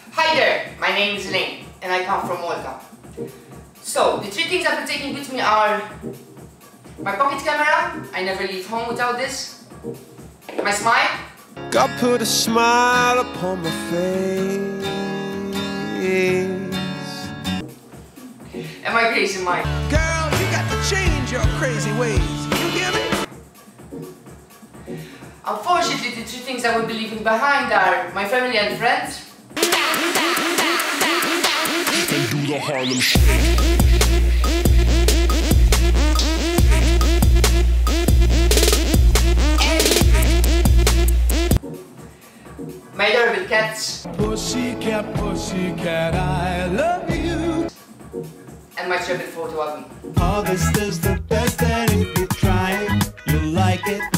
Hi there, my name is Elayne and I come from Malta. So, the three things I've been taking with me are my pocket camera, I never leave home without this, my smile. God put a smile upon my face, And my crazy mind. girl, you got to change your crazy ways, you hear me? Unfortunately, the three things I will be leaving behind are my family and friends. And do the Harlem Shake. My adorable cats. Pussycat, pussycat, I love you. And my travel photo album. Harvest is the best, and if you try it, you'll like it.